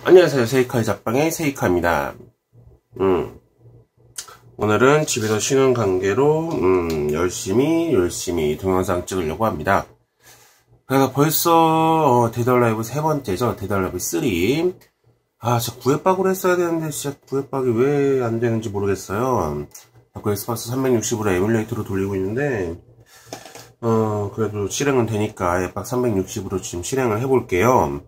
안녕하세요. 세이카의 잡방의 세이카입니다. 오늘은 집에서 쉬는 관계로 열심히 동영상 찍으려고 합니다. 그래서 벌써 데드라이브 세 번째죠. 데드라이브 3. 진짜 구회박으로 했어야 되는데 진짜 구회박이 왜 안 되는지 모르겠어요. 자꾸 엑스박스 360으로 에뮬레이터로 돌리고 있는데 그래도 실행은 되니까 엑스박 360으로 지금 실행을 해볼게요.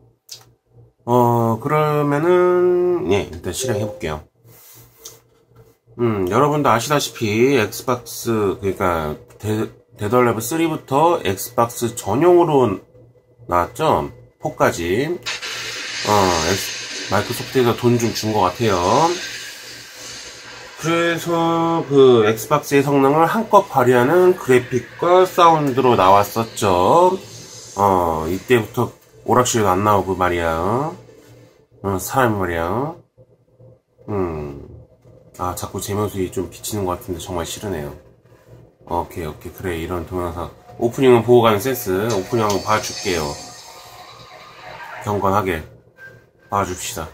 그러면은, 일단 실행해볼게요. 여러분도 아시다시피, 엑스박스, 그러니까, 데드얼레브 3부터 엑스박스 전용으로 나왔죠? 4까지. 마이크로소프트에서 돈 좀 준 것 같아요. 그래서, 엑스박스의 성능을 한껏 발휘하는 그래픽과 사운드로 나왔었죠. 이때부터 오락실도 안 나오고 말이야. 사람 말이야. 자꾸 제 모습이 좀 비치는 것 같은데 정말 싫으네요. 오케이. 그래, 이런 동영상. 오프닝은 보고 가는 센스. 오프닝 한번 봐줄게요. 경건하게 봐줍시다.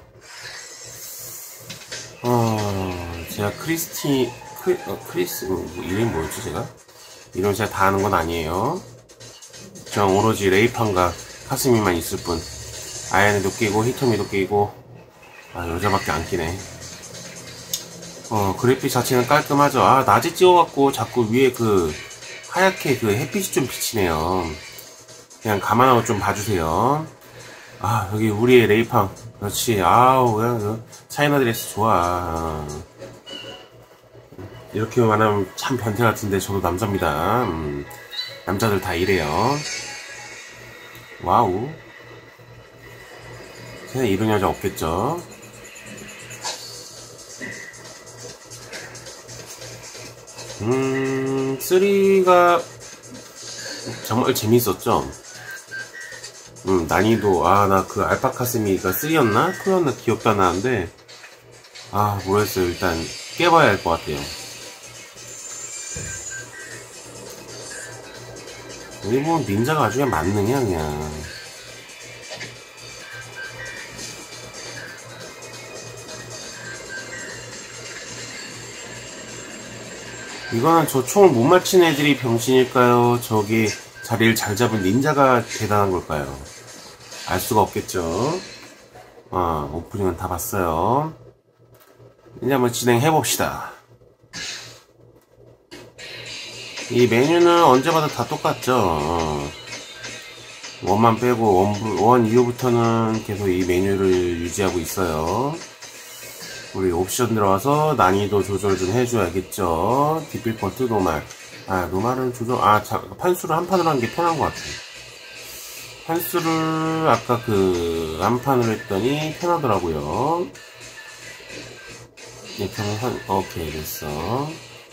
제가 크리스, 이름이 뭐였지, 제가? 이름 제가 다 아는 건 아니에요. 전 오로지 레이판과 카스미만 있을 뿐. 아야네도 끼고 히토미도 끼고 여자밖에 안 끼네. 그래픽 자체는 깔끔하죠. 낮에 찍어갖고 자꾸 위에 하얗게 햇빛이 좀 비치네요. 그냥 감안하고 좀 봐주세요. 여기 우리의 레이팡. 그렇지. 그냥 차이나 드레스 좋아. 이렇게 말하면 참 변태 같은데 저도 남자입니다. 남자들 다 이래요. 와우. 세상에 이런 여자 없겠죠? 쓰리가 정말 재밌었죠? 난이도, 나 알파카스미가 3였나? 2였나? 기억도 안 나는데, 모르겠어요. 일단 깨봐야 할 것 같아요. 여기 보면 닌자가 아주 그냥 만능이야, 그냥. 이거는 저 총을 못 맞힌 애들이 병신일까요? 저기 자리를 잘 잡은 닌자가 대단한 걸까요? 알 수가 없겠죠. 오프닝은 다 봤어요. 이제 한번 진행해봅시다. 이 메뉴는 언제 봐도 다 똑같죠. 원만 빼고 원 이후부터는 계속 이 메뉴를 유지하고 있어요. 우리 옵션 들어와서 난이도 조절 좀 해줘야겠죠. 디필컨트 노말. 노말은 조절, 판수를 한 판으로 하는 게 편한 것 같아요. 판수를 아까 한 판으로 했더니 편하더라고요. 이렇게 하면 오케이, 됐어.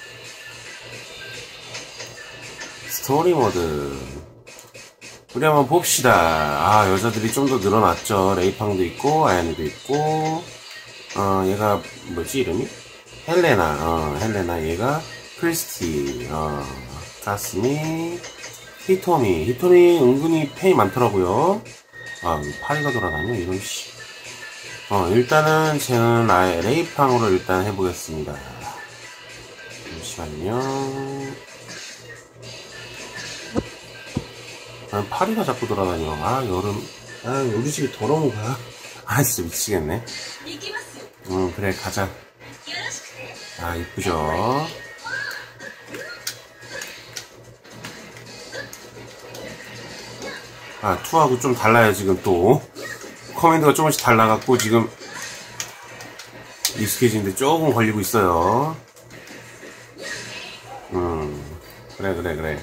스토리 모드. 우리 한번 봅시다. 여자들이 좀 더 늘어났죠. 레이팡도 있고, 아야네도 있고, 얘가, 뭐지, 이름이? 헬레나, 얘가, 크리스티, 가스미, 히토미 은근히 팬이 많더라고요. 파리가 돌아다녀, 이런, 씨. 일단은, 쟤는 아예 레이팡으로 일단 해보겠습니다. 잠시만요. 파리가 자꾸 돌아다녀. 여름. 우리 집이 더러운 거야? 진짜 미치겠네. 그래, 가자. 이쁘죠? 투하고 좀 달라요, 지금 또. 커맨드가 조금씩 달라갖고, 지금, 익숙해지는데 조금 걸리고 있어요. 그래.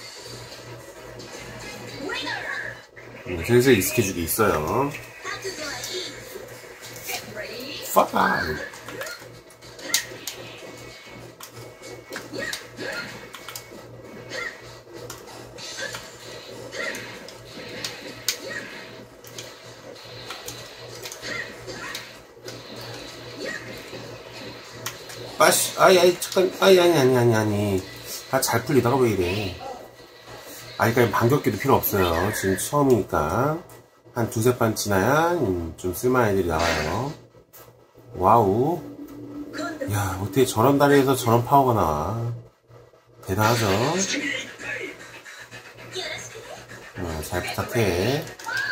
슬슬 익숙해지게 있어요. 파이. 잠깐, 아니. 잘 풀리다가 왜 이래. 그러니까 반격기도 필요 없어요. 지금 처음이니까. 한 두세 판 지나야 좀 쓸만한 애들이 나와요. 와우. 야, 어떻게 저런 다리에서 저런 파워가 나와. 대단하죠? 잘 부탁해.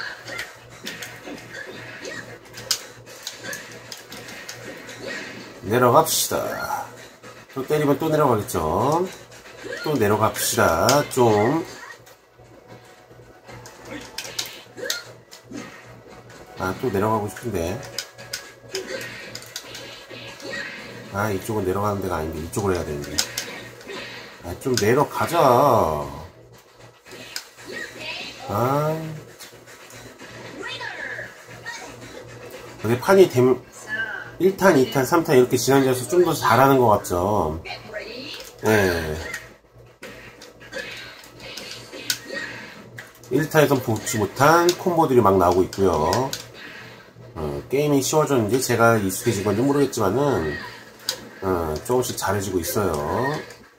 내려갑시다. 또 때리면 또 내려가겠죠? 또 내려갑시다. 좀. 또 내려가고 싶은데. 이쪽은 내려가는 데가 아닌데, 이쪽으로 해야 되는데. 좀 내려가자. 근데 판이 되면, 1탄, 2탄, 3탄 이렇게 진행돼서 좀 더 잘하는 것 같죠? 네. 1탄에선 보지 못한 콤보들이 막 나오고 있고요. 게임이 쉬워졌는지 제가 익숙해진 건지 모르겠지만은, 조금씩 잘해지고 있어요.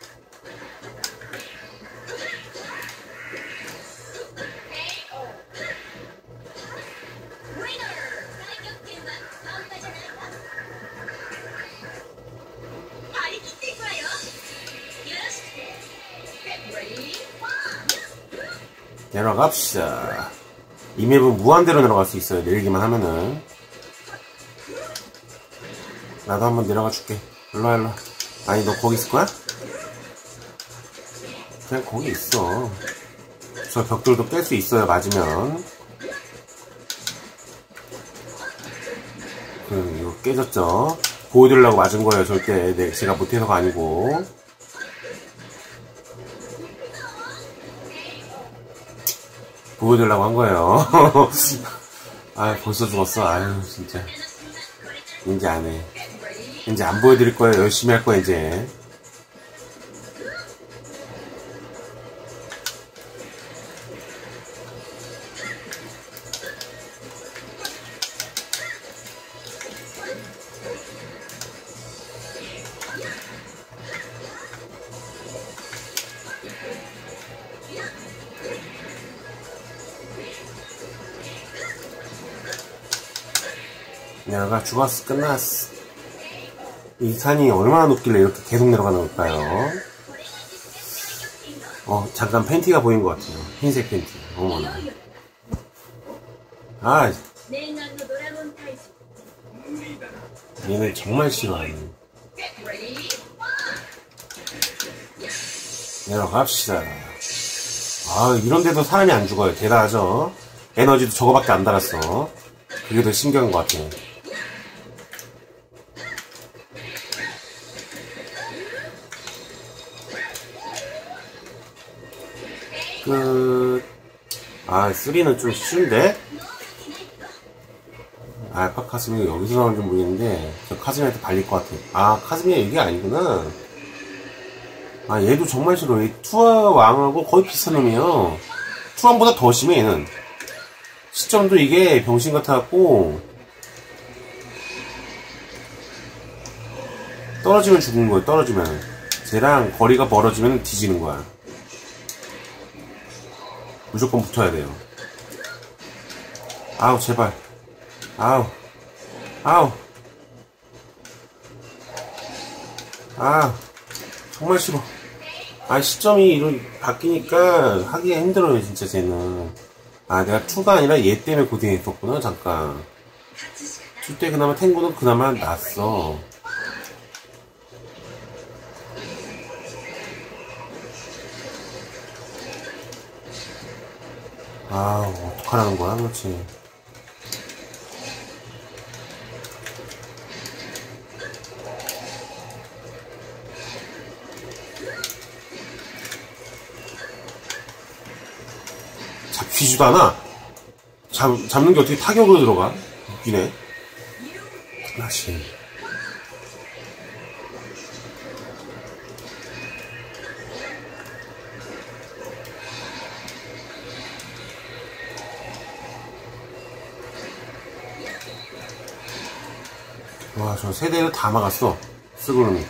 내려갑시다. 이 맵은 무한대로 내려갈 수 있어요. 내리기만 하면은. 나도 한번 내려가 줄게. 일로와, 일로와. 아니, 너 거기 있을 거야? 그냥 거기 있어. 저 벽돌도 깰 수 있어요. 맞으면. 이거 깨졌죠? 보여드리려고 맞은 거예요. 절대 제가 못해서가 아니고. 보여드리려고 한 거예요. 벌써 죽었어. 아유, 진짜. 이제 안 해. 이제 안 보여드릴 거예요. 열심히 할 거야, 이제. 내가 죽었어. 끝났어. 이 산이 얼마나 높길래 이렇게 계속 내려가는 걸까요? 잠깐 팬티가 보인 것 같아요. 흰색 팬티. 어머나. 얘는 정말 싫어하네. 내려갑시다. 이런데도 사람이 안 죽어요. 대단하죠? 에너지도 저거밖에 안 달았어. 그게 더 신기한 것 같아요. 쓰리는 좀 쉬운데? 알파 카스미가 여기서 나오는지 모르겠는데, 저 카스미한테 발릴 것 같아. 카스미가 이게 아니구나. 얘도 정말 싫어. 이 투아 왕하고 거의 비슷한 놈이에요. 투왕보다 더 심해, 얘는. 시점도 이게 병신 같아갖고, 떨어지면 죽는 거예요, 떨어지면. 쟤랑 거리가 멀어지면 뒤지는 거야. 무조건 붙어야 돼요. 제발. 정말 싫어. 시점이 바뀌니까 하기가 힘들어요, 진짜 쟤는. 내가 2가 아니라 얘 때문에 고생했었구나, 잠깐. 2 때 그나마 탱고는 그나마 낫어. 어떡하라는 거야, 그렇지. 잡히지도 않아. 잡는 게 어떻게 타격으로 들어가? 웃기네. 다시. 저 세대를 다 막았어. 스그름이.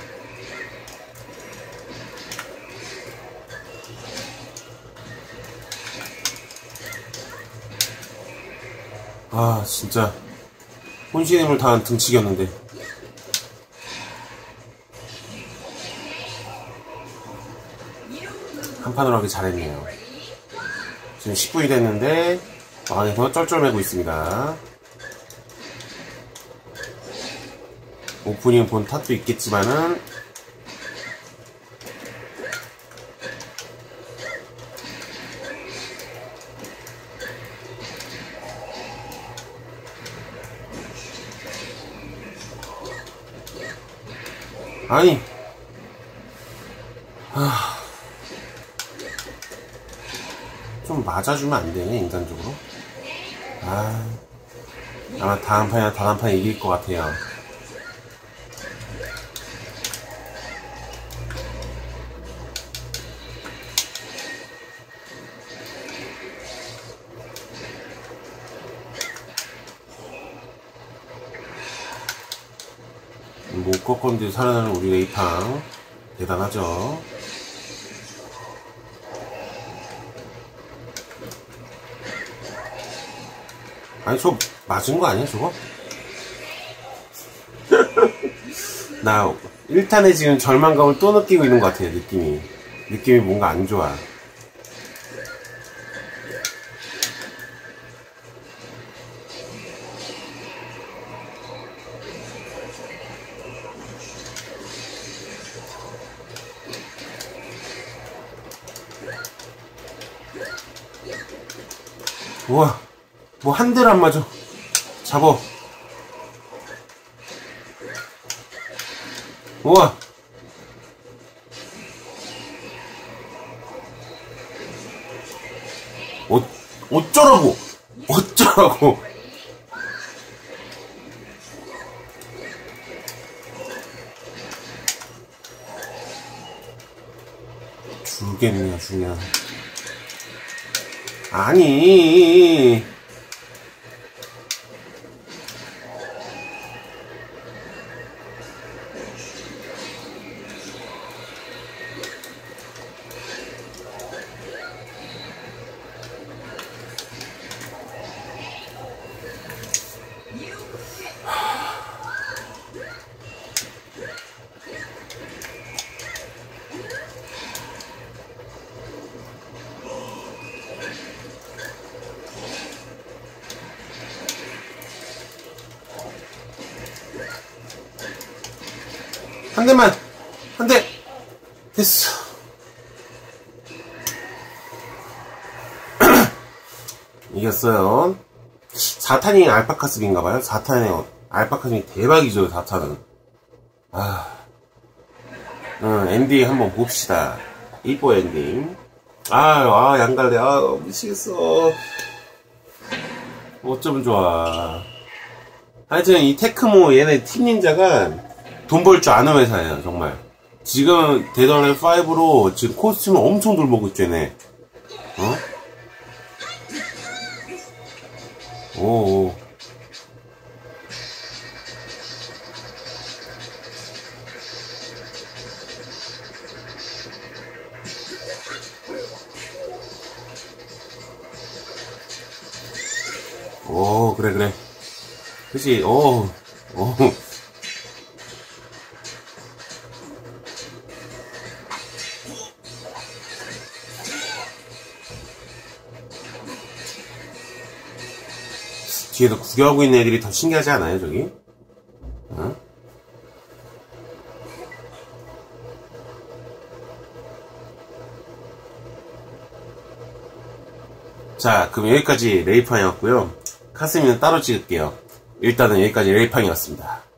아, 진짜. 혼신의 힘을 다한 등치기였는데. 한 판으로 하기 잘했네요. 지금 10분이 됐는데, 안에서 쩔쩔매고 있습니다. 오프닝 본 탓도 있겠지만은, 아니, 좀 맞아주면 안 되네, 인간적으로. 아마 다음 판이나 다음 판에 이길 것 같아요. 못 꺾었는데 살아나는 우리 레이팡. 대단하죠. 아니, 저 맞은 거 아니야, 저거? 나 1탄에 지금 절망감을 또 느끼고 있는 것 같아요, 느낌이. 느낌이 뭔가 안 좋아. 우와, 뭐 한 대를 안 맞아. 잡어. 우와. 어쩌라고. 어쩌라고. 죽겠냐, 죽냐. 아니. 한 대만. 한 대. 됐어. 이겼어요. 4탄이 알파카스인가봐요. 4탄에 알파카스이 대박이죠, 4탄은. 엔딩 한번 봅시다. 이뻐, 엔딩. 양갈래. 미치겠어. 어쩌면 좋아. 하여튼, 이 테크모 얘네 팀닌자가 돈 벌 줄 아는 회사예요, 정말. 지금 데드얼라이브 5로 지금 코스튬을 엄청 돌보고 있죠, 얘네. 오. 오, 그래. 그치, 오. 뒤에서 구경하고 있는 애들이 더 신기하지 않아요, 저기? 자, 그럼 여기까지 레이팡이었고요. 카스미는 따로 찍을게요. 일단은 여기까지 레이팡이었습니다.